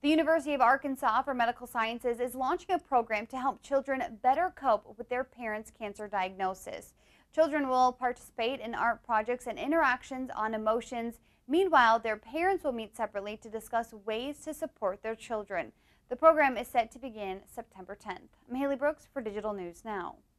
The University of Arkansas for Medical Sciences is launching a program to help children better cope with their parents' cancer diagnosis. Children will participate in art projects and interactions on emotions. Meanwhile, their parents will meet separately to discuss ways to support their children. The program is set to begin September 10th. I'm Haley Brooks for Digital News Now.